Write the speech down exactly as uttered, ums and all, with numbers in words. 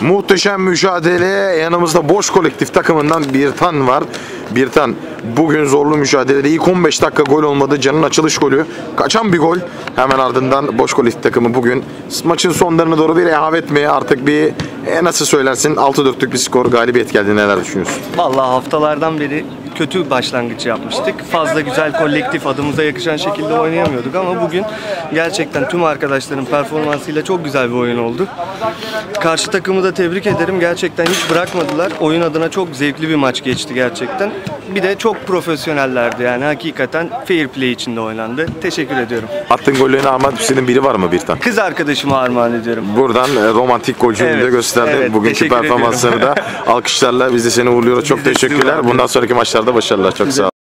Muhteşem mücadele. Yanımızda Boş Kolektif takımından Birtan var. Birtan, bugün zorlu mücadelede ilk on beş dakika gol olmadı. Can'ın açılış golü. Kaçan bir gol. Hemen ardından Boş Kolektif takımı bugün maçın sonlarına doğru bir rehavet mi? Artık bir e, nasıl söylersin? altı dörtlük bir skor, galibiyet geldi. Neler düşünüyorsun? Vallahi haftalardan beri kötü başlangıç yapmıştık. Fazla güzel kolektif, adımıza yakışan şekilde oynayamıyorduk ama bugün gerçekten tüm arkadaşların performansıyla çok güzel bir oyun oldu. Karşı takımı da tebrik ederim. Gerçekten hiç bırakmadılar. Oyun adına çok zevkli bir maç geçti gerçekten. Bir de çok profesyonellerdi, yani hakikaten fair play içinde oynandı. Teşekkür ediyorum. Attığın gollerini armağan etmişsin biri var mı Birtan? Kız arkadaşıma armağan ediyorum. Buradan e, romantik golcülüğünü Evet, de gösterdi. evet, Bugünkü teşekkür performansını da alkışlarla biz de seni uğurluyoruz. Çok Biz de sizi teşekkürler. uğurluyoruz. Bundan sonraki maçlarda başarılar. Çok sağ ol.